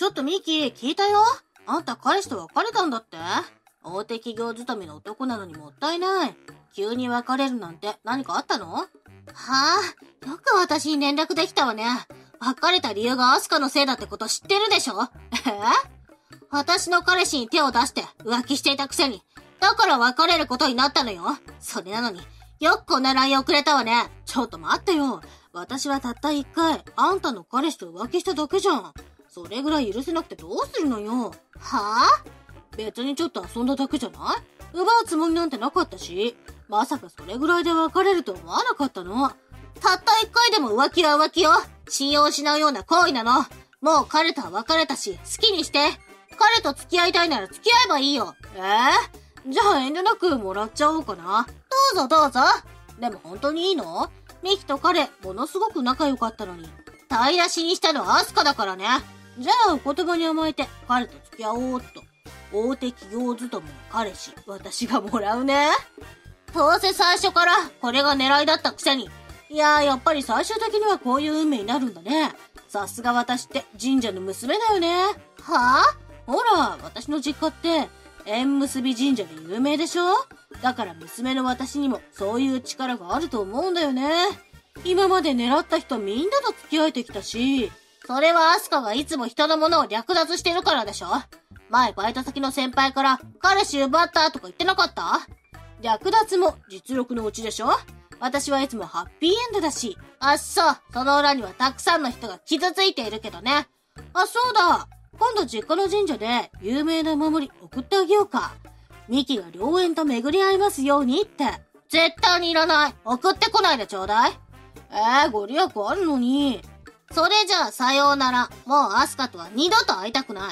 ちょっとミキ、聞いたよ。あんた彼氏と別れたんだって？大手企業勤めの男なのにもったいない。急に別れるなんて何かあったの？はあ、よく私に連絡できたわね。別れた理由がアスカのせいだってこと知ってるでしょ？私の彼氏に手を出して浮気していたくせに。だから別れることになったのよ。それなのに、よくこんな LINE 送れたわね。ちょっと待ってよ。私はたった一回、あんたの彼氏と浮気しただけじゃん。それぐらい許せなくてどうするのよ。はぁ？別にちょっと遊んだだけじゃない？奪うつもりなんてなかったし。まさかそれぐらいで別れると思わなかったの。たった一回でも浮気は浮気よ。信用を失うような行為なの。もう彼とは別れたし、好きにして。彼と付き合いたいなら付き合えばいいよ。じゃあ遠慮なくもらっちゃおうかな。どうぞどうぞ。でも本当にいいの？ミキと彼、ものすごく仲良かったのに。台無しにしたのはアスカだからね。じゃあお言葉に甘えて彼と付き合おうっと。大手企業勤めの彼氏、私がもらうね。どうせ最初からこれが狙いだったくせに。いややっぱり最終的にはこういう運命になるんだね。さすが私って神社の娘だよね。はぁ？ほら、私の実家って、縁結び神社で有名でしょ？だから娘の私にもそういう力があると思うんだよね。今まで狙った人みんなと付き合えてきたし、それはアスカがいつも人のものを略奪してるからでしょ？前バイト先の先輩から彼氏奪ったとか言ってなかった？略奪も実力のうちでしょ？私はいつもハッピーエンドだし。あ、そう。その裏にはたくさんの人が傷ついているけどね。あ、そうだ。今度実家の神社で有名な守り送ってあげようか。ミキが良縁と巡り合いますようにって。絶対にいらない。送ってこないでちょうだい。ご利益あるのに。それじゃあさようなら。もうアスカとは二度と会いたくない。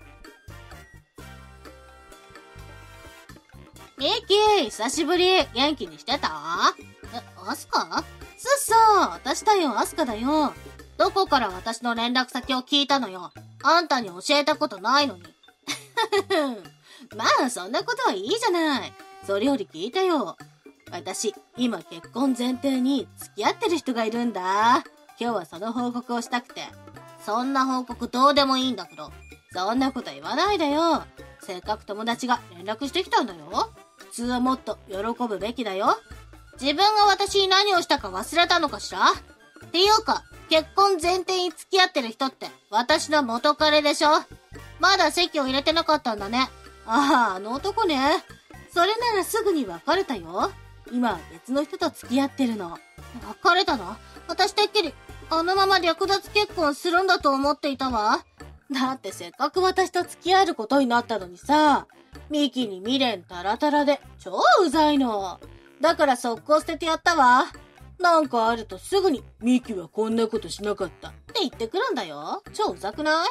ミキ、久しぶり。元気にしてた？アスカ？そう、私だよ、アスカだよ。どこから私の連絡先を聞いたのよ。あんたに教えたことないのに。まあ、そんなことはいいじゃない。それより聞いたよ。私、今結婚前提に付き合ってる人がいるんだ。今日はその報告をしたくて。そんな報告どうでもいいんだけど。そんなこと言わないでよ。せっかく友達が連絡してきたんだよ。普通はもっと喜ぶべきだよ。自分が私に何をしたか忘れたのかしら？っていうか、結婚前提に付き合ってる人って私の元彼でしょ？まだ籍を入れてなかったんだね。ああ、あの男ね。それならすぐに別れたよ。今は別の人と付き合ってるの。別れたの？私てっきりあのまま略奪結婚するんだと思っていたわ。だってせっかく私と付き合えることになったのにさ、ミキに未練タラタラで超うざいの。だから速攻捨ててやったわ。なんかあるとすぐにミキはこんなことしなかったって言ってくるんだよ。超うざくない？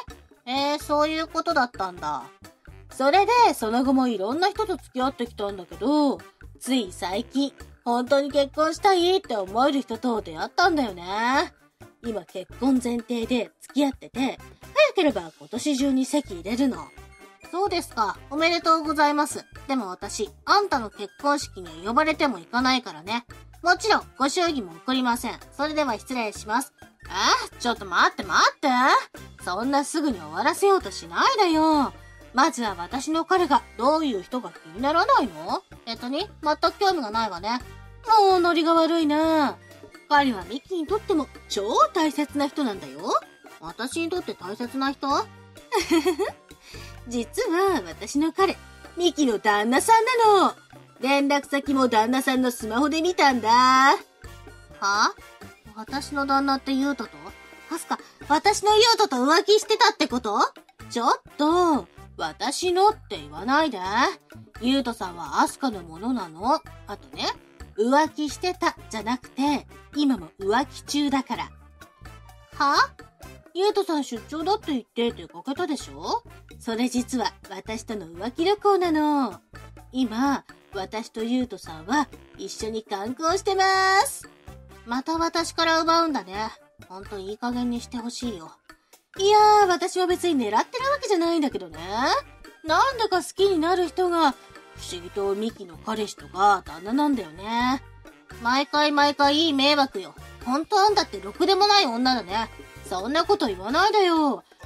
そういうことだったんだ。それでその後もいろんな人と付き合ってきたんだけど、つい最近本当に結婚したいって思える人と出会ったんだよね。今結婚前提で付き合ってて、早ければ今年中に籍入れるの。そうですか。おめでとうございます。でも私、あんたの結婚式には呼ばれても行かないからね。もちろん、ご祝儀も送りません。それでは失礼します。ちょっと待って。そんなすぐに終わらせようとしないでよ。まずは私の彼がどういう人か気にならないの？全く興味がないわね。もうノリが悪いな。彼はミキにとっても超大切な人なんだよ。私にとって大切な人？実は私の彼、ミキの旦那さんなの。連絡先も旦那さんのスマホで見たんだ。は？私の旦那ってユウトと？アスカ、私のユウトと浮気してたってこと？ちょっと、私のって言わないで。ユウトさんはアスカのものなの。あとね、浮気してたじゃなくて、今も浮気中だから。は？ユウトさん出張だって言って出かけたでしょ？それ実は私との浮気旅行なの。今、私とユウトさんは一緒に観光してます。また私から奪うんだね。ほんといい加減にしてほしいよ。いやー、私は別に狙ってるわけじゃないんだけどね。なんだか好きになる人が不思議とミキの彼氏とか旦那なんだよね。毎回いい迷惑よ。ほんとあんたってろくでもない女だね。そんなこと言わないでよ。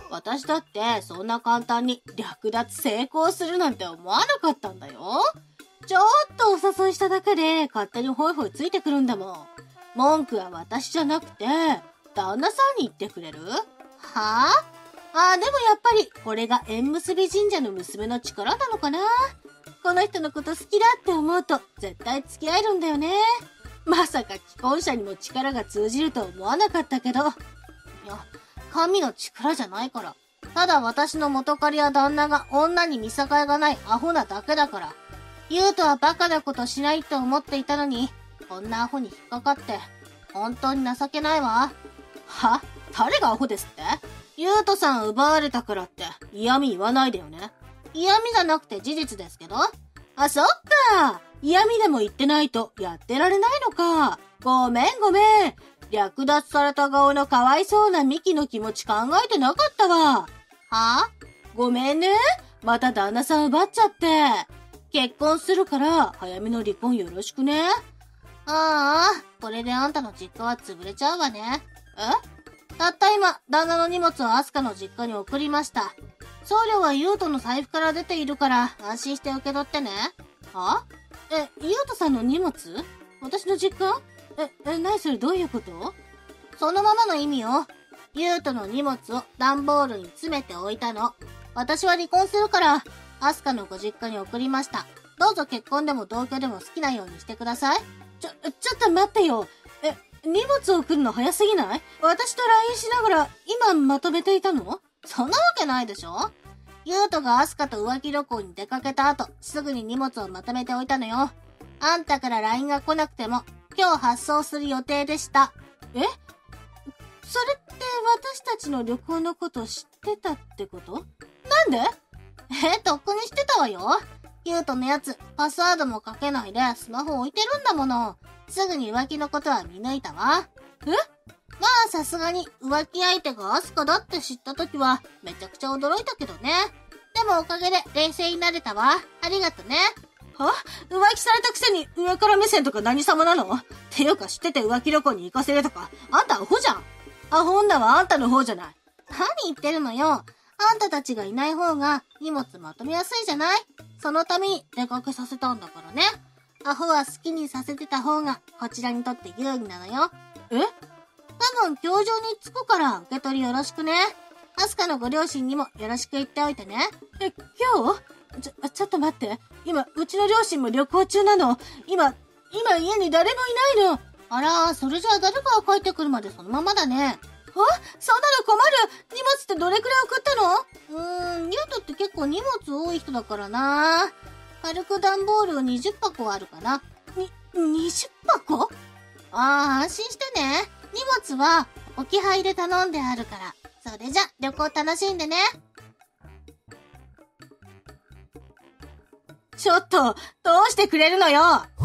私だってそんな簡単に略奪成功するなんて思わなかったんだよ。ちょっとお誘いしただけで勝手にホイホイついてくるんだもん。文句は私じゃなくて、旦那さんに言ってくれる？はあ？でもやっぱりこれが縁結び神社の娘の力なのかな。この人のこと好きだって思うと絶対付き合えるんだよね。まさか既婚者にも力が通じると思わなかったけど。いや、神の力じゃないから。ただ私の元彼や旦那が女に見境がないアホなだけだから。優斗はバカなことしないと思っていたのに、こんなアホに引っかかって、本当に情けないわ。は？誰がアホですって？優斗さん奪われたからって嫌味言わないでよね。嫌味じゃなくて事実ですけど。あ、そっか。嫌味でも言ってないとやってられないのか。ごめん。略奪された側のかわいそうなミキの気持ち考えてなかったわ。は？ごめんね。また旦那さん奪っちゃって。結婚するから早めの離婚よろしくね。これであんたの実家は潰れちゃうわね。たった今、旦那の荷物をアスカの実家に送りました。送料は優斗の財布から出ているから安心して受け取ってね。は？優斗さんの荷物？私の実家？何それどういうこと？そのままの意味よ。優斗の荷物を段ボールに詰めておいたの。私は離婚するから、アスカのご実家に送りました。どうぞ結婚でも同居でも好きなようにしてください。ちょっと待ってよ。荷物を送るの早すぎない？私と LINE しながら今まとめていたの？そんなわけないでしょ？優斗がアスカと浮気旅行に出かけた後、すぐに荷物をまとめておいたのよ。あんたから LINE が来なくても、今日発送する予定でした。それって私たちの旅行のこと知ってたってこと？なんで？とっくにしてたわよ。優斗のやつ、パスワードもかけないでスマホ置いてるんだもの。すぐに浮気のことは見抜いたわ。まあさすがに浮気相手がアスカだって知った時はめちゃくちゃ驚いたけどね。でもおかげで冷静になれたわ。ありがとね。は？浮気されたくせに上から目線とか何様なの？ていうか知ってて浮気旅行に行かせるとか、あんたアホじゃん。アホ女はあんたの方じゃない。何言ってるのよ。あんたたちがいない方が荷物まとめやすいじゃない？そのために出かけさせたんだからね。アホは好きにさせてた方がこちらにとって有利なのよ。多分今日中に着くから受け取りよろしくね。アスカのご両親にもよろしく言っておいてね。今日？ちょっと待って。今、うちの両親も旅行中なの。今家に誰もいないの。あら、それじゃあ誰かが帰ってくるまでそのままだね。そんなの困る。荷物ってどれくらい送ったの？優斗って結構荷物多い人だからな。軽く段ボール20箱あるかな。20箱？安心してね。荷物は置き配で頼んであるから。それじゃ、旅行楽しんでね。ちょっと、どうしてくれるのよ。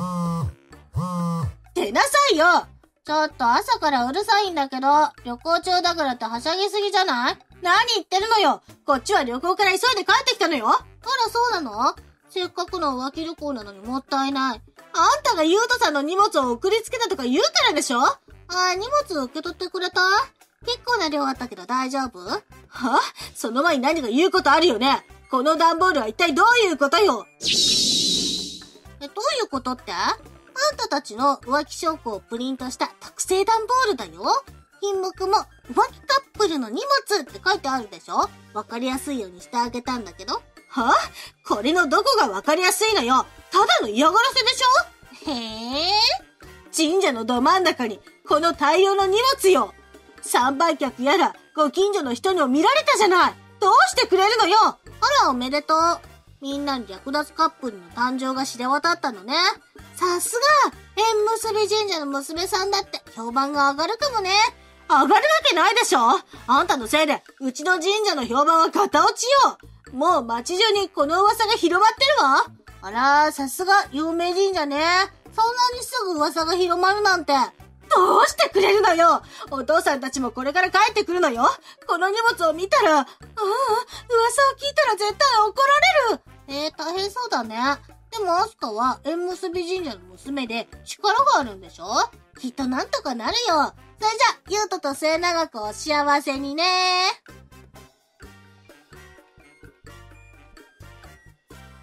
出なさいよ。ちょっと朝からうるさいんだけど、旅行中だからってはしゃぎすぎじゃない？何言ってるのよ。こっちは旅行から急いで帰ってきたのよ。あら、そうなの？せっかくの浮気旅行なのにもったいない。あんたが優斗さんの荷物を送りつけたとか言うからでしょ？荷物受け取ってくれた？結構な量あったけど大丈夫？その前に何か言うことあるよね。この段ボールは一体どういうことよ？どういうことって？あんたたちの浮気証拠をプリントした特製段ボールだよ。品目も浮気カップルの荷物って書いてあるでしょ？わかりやすいようにしてあげたんだけど。これのどこがわかりやすいのよ。ただの嫌がらせでしょ？神社のど真ん中にこの大量の荷物よ。参拝客やらご近所の人にも見られたじゃない。どうしてくれるのよ。あら、おめでとう。みんなに略奪カップルの誕生が知れ渡ったのね。さすが縁結び神社の娘さんだって評判が上がるかもね。上がるわけないでしょ。あんたのせいでうちの神社の評判はガタ落ちよ。もう街中にこの噂が広まってるわ。あら、さすが有名神社ね。そんなにすぐ噂が広まるなんて。どうしてくれるのよ。お父さんたちもこれから帰ってくるのよ。この荷物を見たら、噂を聞いたら絶対怒られる。大変そうだね。でもアスカは縁結び神社の娘で力があるんでしょ？きっとなんとかなるよ。それじゃ、優斗と末永くお幸せにね。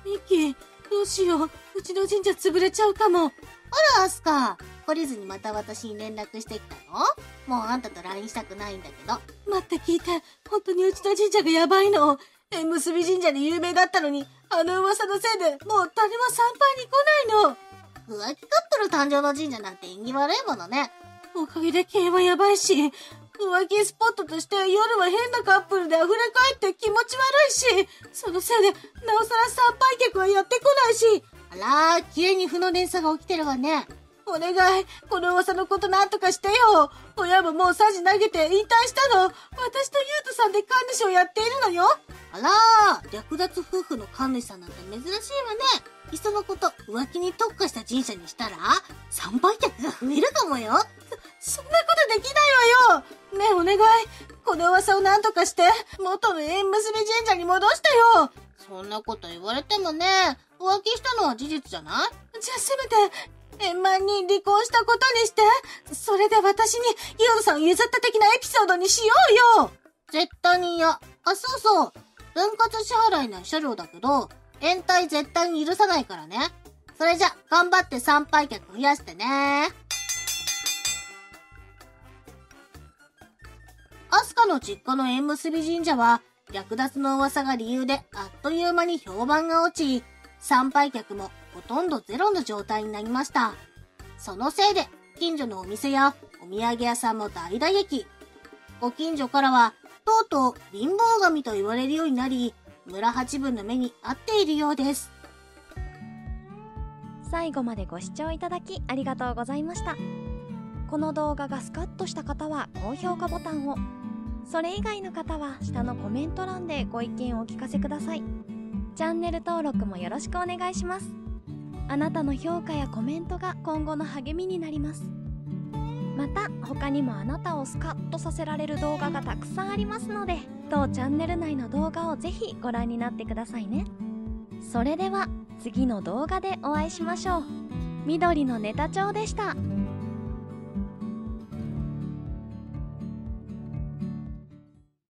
ミキ、どうしよう。うちの神社潰れちゃうかも。あら、アスカ。懲りずにまた私に連絡してきたの？もうあんたと LINE したくないんだけど。待って聞いて。本当にうちの神社がやばいの。縁結び神社で有名だったのに、あの噂のせいでもう誰も参拝に来ないの。浮気カップル誕生の神社なんて縁起悪いものね。おかげで経営はやばいし、浮気スポットとして夜は変なカップルで溢れ返って気持ち悪いし、そのせいでなおさら参拝客はやってこないし。あらー、綺麗に負の連鎖が起きてるわね。お願い、この噂のことなんとかしてよ。親ももうサジ投げて引退したの。私とユウトさんで神主をやっているのよ。あらー、略奪夫婦の神主さんなんて珍しいわね。いっそのこと浮気に特化した神社にしたら参拝客が増えるかもよ。そんなことできないわよ。ねえお願い、この噂をなんとかして元の縁結び神社に戻してよ。そんなこと言われてもね、浮気したのは事実じゃない？じゃあせめて円満に離婚したことにして、それで私にユウトさんを譲った的なエピソードにしようよ。絶対に嫌。あ、そうそう、分割支払いの慰謝料だけど延滞絶対に許さないからね。それじゃ頑張って参拝客増やしてね。アスカの実家の縁結び神社は略奪の噂が理由であっという間に評判が落ち、参拝客もほとんどゼロの状態になりました。そのせいで近所のお店やお土産屋さんも大打撃。ご近所からはとうとう貧乏神と言われるようになり、村八分の目に遭っているようです。 最後までご視聴いただきありがとうございました。この動画がスカッとした方は高評価ボタンを、それ以外の方は下のコメント欄でご意見をお聞かせください。チャンネル登録もよろしくお願いします。あなたの評価やコメントが今後の励みになります。また他にもあなたをスカッとさせられる動画がたくさんありますので、当チャンネル内の動画をぜひご覧になってくださいね。それでは次の動画でお会いしましょう。緑のネタ帳でした。